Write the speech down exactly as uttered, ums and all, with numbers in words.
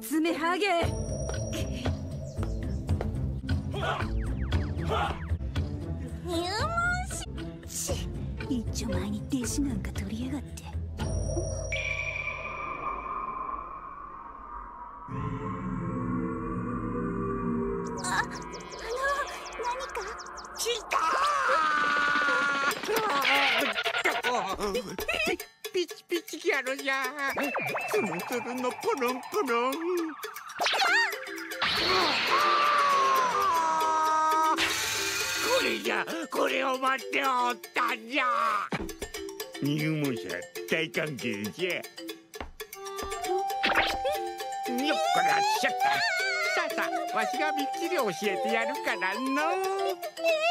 爪ハゲ。 入門しし一丁前に弟子なんか取りやがって。あ、あの何か来たーピチピチギャルじゃ。ツルツルのプルンプルン。これじゃ、これを待っておったんじゃ。入門者大歓迎じゃ。よっこらっしゃった。さあさあ、わしがみっちり教えてやるからの。 え